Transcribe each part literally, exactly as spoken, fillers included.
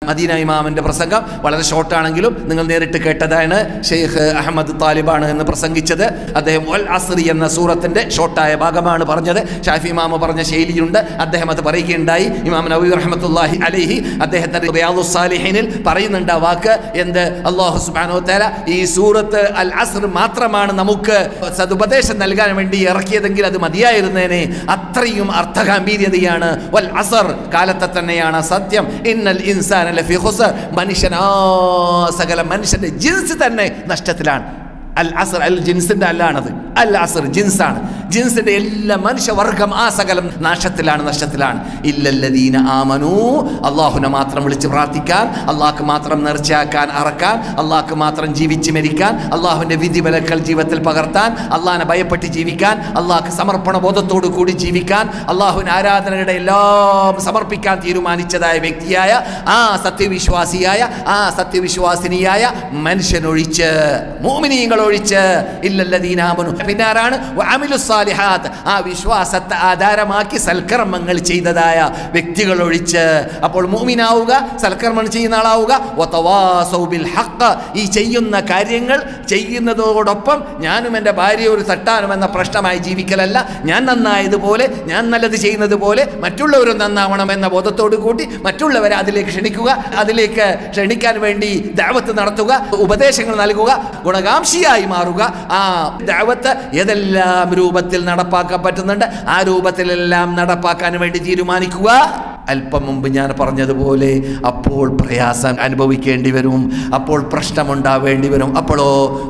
Medina ഇമാമിൻ്റെ പ്രസംഗം വളരെ ഷോർട്ടാണെങ്കിലും നിങ്ങൾ നേരിട്ട് കേട്ടതാണ്. ഷെയ്ഖ് അഹമ്മദ് താലിബാണ് എന്ന് പ്രസംഗിച്ചത്. അദ്ദേഹം വൽ അസ്രി എന്ന സൂറത്തിൻ്റെ ഷോർട്ടായ ഭാഗമാണ് പറഞ്ഞത്. ഷാഫി ഇമാമ പറഞ്ഞ ശൈലിയുണ്ട്. അദ്ദേഹം അത് പറയുകയുണ്ടായി. ഇമാം നവവി റഹ്മത്തുള്ളാഹി അലൈഹി അദ്ദേഹത്തിൻ്റെ റിയാദുസ് സാലിഹീനിൽ പറയുന്നുണ്ട് ആ വാക്ക്. എന്ത്? അല്ലാഹു സുബ്ഹാനഹു വ തആല ഈ സൂറത്ത് അൽ അസ്ർ മാത്രമാണ് നമുക്ക് സതുപദേശം നൽകാൻ വേണ്ടി ഇറക്കിയതെങ്കിൽ അത് മതിയായിരുന്നേനെ. അത്രയും അർത്ഥഗാംഭീര്യതയാണ്. വൽ അസ്ർ കാലത്തെ തന്നെയാണ് സത്യം. ഇന്നൽ ഇൻസാന ലഫീ ഖുസ്ർ മനുഷ്യൻ ആ സകല മനുഷ്യന്റെ ജിൻസ് തന്നെ നഷ്ടത്തിലാണ്. അൽ അസ്ർ അൽ ജിൻസിന്റെ അല്ലാണത്. അൽ അസ്ർ ജിൻസാണ്. ജിൻസിന്റെ എല്ലാ മനുഷ്യവർഗം ആ സകലം നാശത്തിലാണ്, നഷ്ടത്തിലാണ്. ഇല്ലല്ലദീന ആമനൂ അള്ളാഹുനെ മാത്രം വിളിച്ച് പ്രാർത്ഥിക്കാൻ, അള്ളാഹ്ക്ക് മാത്രം നേർച്ചയാക്കാൻ, അറക്കാൻ, അള്ളാഹ്ക്ക് മാത്രം ജീവിച്ച് മരിക്കാൻ, അള്ളാഹുവിൻ്റെ വിധി വിലക്കൽ ജീവിതത്തിൽ പകർത്താൻ, അള്ളാഹിനെ ഭയപ്പെട്ട് ജീവിക്കാൻ, അള്ളാഹ്ക്ക് സമർപ്പണ ബോധത്തോടു കൂടി ജീവിക്കാൻ, അള്ളാഹുവിന് ആരാധനയുടെ എല്ലാം സമർപ്പിക്കാൻ തീരുമാനിച്ചതായ വ്യക്തിയായ ആ സത്യവിശ്വാസിയായ ആ സത്യവിശ്വാസിനിയായ മനുഷ്യനൊഴിച്ച്, മുഅ്മിനീങ്ങൾ ഒഴിച്ച്, ഇല്ലല്ലദീന ആമനൂ പിന്നാരാണ് വഅമിലുസ് സാലിഹാത്ത് ആ വിശ്വാസത്തെ ആധാരമാക്കി സൽക്കർമ്മങ്ങൾ ചെയ്തതായ വ്യക്തികൾ ഒഴിച്ച്. അപ്പോൾ മുഅ്മിനാവുക, സൽക്കർമ്മം ചെയ്യുന്ന ആളാവുക. വതവാസൗ ബിൽ ഹഖ് ഈ ചെയ്യുന്ന കാര്യങ്ങൾ ചെയ്യുന്നതോടൊപ്പം ഞാനും എൻ്റെ ഭാര്യ ഒരു തട്ടാനും എന്ന പ്രശ്നമായി ജീവിക്കലല്ല. ഞാൻ നന്നായതുപോലെ, ഞാൻ നല്ലത് ചെയ്യുന്നത് പോലെ മറ്റുള്ളവരും നന്നാവണമെന്ന ബോധത്തോടു കൂടി മറ്റുള്ളവരെ അതിലേക്ക് ക്ഷണിക്കുക, അതിലേക്ക് ക്ഷണിക്കാൻ വേണ്ടി ദഅവത്ത് നടത്തുക, ഉപദേശങ്ങൾ നൽകുക, ഗുണകാംക്ഷിയായി മാറുക. ആ ദഅവത്ത് ഏതെല്ലാം രൂപത്തിൽ നടപ്പാക്കാൻ പറ്റുന്നുണ്ട് ആ രൂപത്തിലെല്ലാം നടപ്പാക്കാൻ വേണ്ടി തീരുമാനിക്കുക. അല്പം മുമ്പ് ഞാൻ പറഞ്ഞതുപോലെ അപ്പോൾ പ്രയാസം അനുഭവിക്കേണ്ടി വരും, അപ്പോൾ പ്രശ്നമുണ്ടാവേണ്ടി വരും. അപ്പോഴോ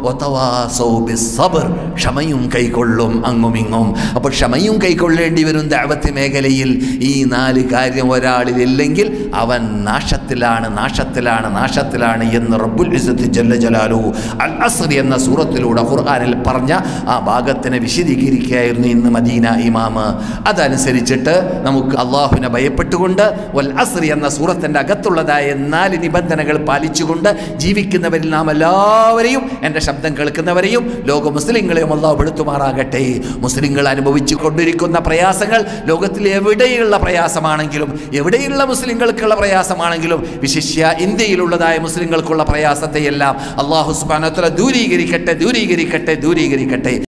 വതവാസൗ ബിസ്സബ്ർ ക്ഷമയും കൈക്കൊള്ളും അങ്ങുമിങ്ങും. അപ്പോൾ ക്ഷമയും കൈക്കൊള്ളേണ്ടി വരും ദഅവത്ത് മേഖലയിൽ. ഈ നാല് കാര്യം ഒരാളിലില്ലെങ്കിൽ അവൻ നാശത്തിലാണ്, നാശത്തിലാണ്, നാശത്തിലാണ് എന്ന് റബ്ബുൽ ഇസ്സത്ത് ജല്ല ജലാലുഹു അൽ അസ്ർ എന്ന സൂറത്തിലൂടെ ഖുർആനിൽ പറഞ്ഞ ആ ഭാഗത്തിനെ വിശദീകരിക്കുകയായിരുന്നു ഇന്ന് മദീന ഇമാമ്. അതനുസരിച്ചിട്ട് നമുക്ക് അള്ളാഹുവിനെ ഭയപ്പെട്ടുകൊണ്ട് വൽ അസ്രി എന്ന സൂറത്തിൻ്റെ അകത്തുള്ളതായ നാല് നിബന്ധനകൾ പാലിച്ചുകൊണ്ട് ജീവിക്കുന്നവരിൽ നാം എല്ലാവരെയും, എൻ്റെ ശബ്ദം കേൾക്കുന്നവരെയും ലോക മുസ്ലിങ്ങളെയും അല്ലാഹു പെടുത്തുമാറാകട്ടെ. മുസ്ലിങ്ങൾ അനുഭവിച്ചു കൊണ്ടിരിക്കുന്ന പ്രയാസങ്ങൾ ലോകത്തിൽ എവിടെയുള്ള പ്രയാസമാണെങ്കിലും, എവിടെയുള്ള മുസ്ലിങ്ങൾക്കുള്ള പ്രയാസമാണെങ്കിലും, വിശിഷ്യ ഇന്ത്യയിലുള്ളതായ മുസ്ലിങ്ങൾക്കുള്ള പ്രയാസത്തെയെല്ലാം അല്ലാഹു സുബ്ഹാനഹു വ തആല ദൂരീകരിക്കട്ടെ, ദൂരീകരിക്കട്ടെ, ദൂരീകരിക്കട്ടെ.